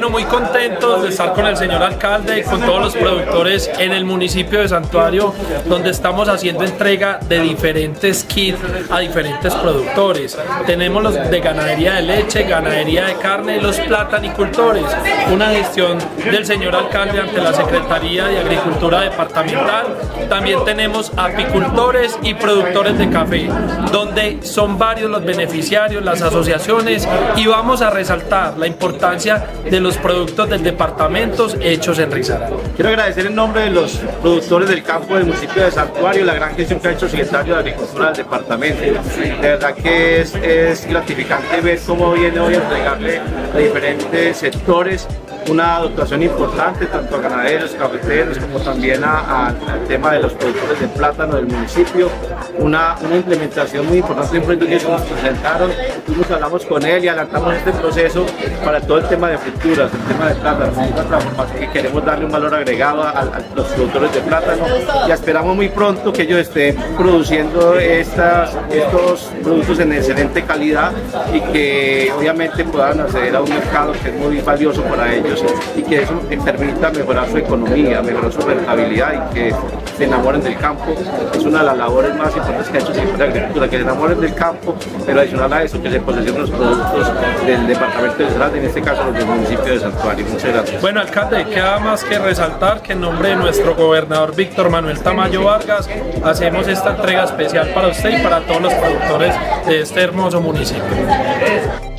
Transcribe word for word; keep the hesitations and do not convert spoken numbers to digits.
Bueno, muy contentos de estar con el señor alcalde y con todos los productores en el municipio de Santuario, donde estamos haciendo entrega de diferentes kits a diferentes productores. Tenemos los de ganadería de leche, ganadería de carne y los platanicultores. Una gestión del señor alcalde ante la Secretaría de Agricultura Departamental. También tenemos apicultores y productores de café, donde son varios los beneficiarios, las asociaciones, y vamos a resaltar la importancia de los productos del departamento hechos en Risaralda. Quiero agradecer en nombre de los productores del campo del municipio de Santuario la gran gestión que ha hecho el secretario de Agricultura del departamento. De verdad que es, es gratificante ver cómo viene hoy a entregarle a diferentes sectores una dotación importante, tanto a ganaderos, cafeteros, como también a, a, al tema de los productores de plátano del municipio. Una, una implementación muy importante, un proyecto que nos presentaron, nosotros hablamos con él y adelantamos este proceso para todo el tema de frituras, el tema de plátano, una transformación que queremos darle un valor agregado a, a los productores de plátano, y esperamos muy pronto que ellos estén produciendo estas, estos productos en excelente calidad y que obviamente puedan acceder a un mercado que es muy valioso para ellos, y que eso permita mejorar su economía, mejorar su rentabilidad y que se enamoren del campo. Es una de las labores más importantes que ha hecho siempre la agricultura, que se enamoren del campo, pero adicional a eso que se posesionen los productos del departamento de Risaralda, en este caso los del municipio de Santuario. Muchas gracias. Bueno, alcalde, queda más que resaltar que en nombre de nuestro gobernador Víctor Manuel Tamayo Vargas hacemos esta entrega especial para usted y para todos los productores de este hermoso municipio.